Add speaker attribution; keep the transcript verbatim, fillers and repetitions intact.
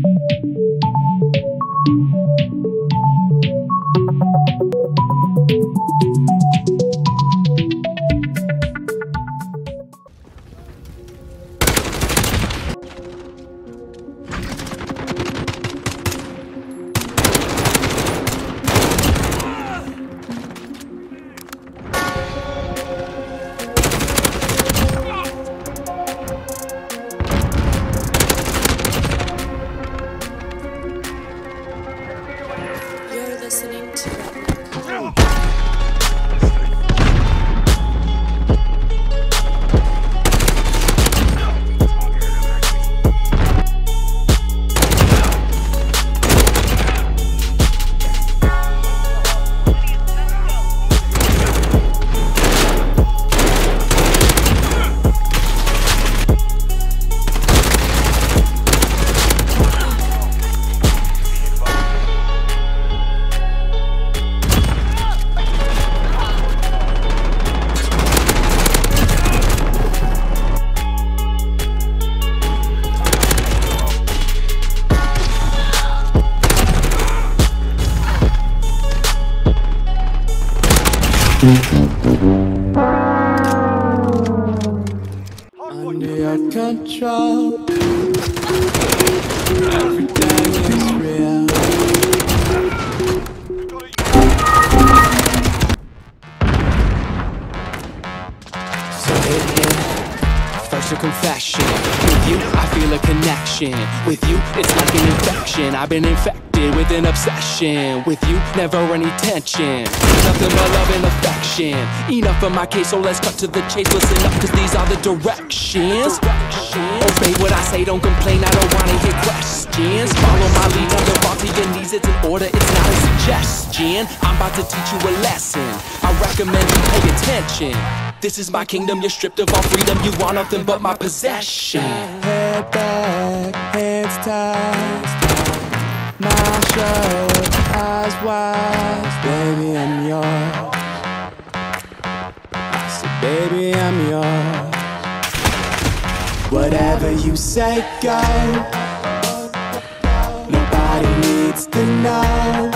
Speaker 1: Listening to Retnik.
Speaker 2: Under your control, everything is real. So it is first a confession. With you, I feel a connection. With you, it's like an infection. I've been infected with an obsession. With you, never any tension. Nothing but love and affection. Enough of my case, so let's cut to the chase. Listen up, cause these are the directions. Obey what I say, don't complain, I don't wanna hear questions. Follow my lead, on the fall to your knees, it's an order, it's not a suggestion. I'm about to teach you a lesson, I recommend you pay attention. This is my kingdom, you're stripped of all freedom. You want nothing but my possession. Head back, hands tied, mouth shut, eyes wide. Baby, I'm yours. I said, baby, I'm yours. Whatever you say, go. Nobody needs to know.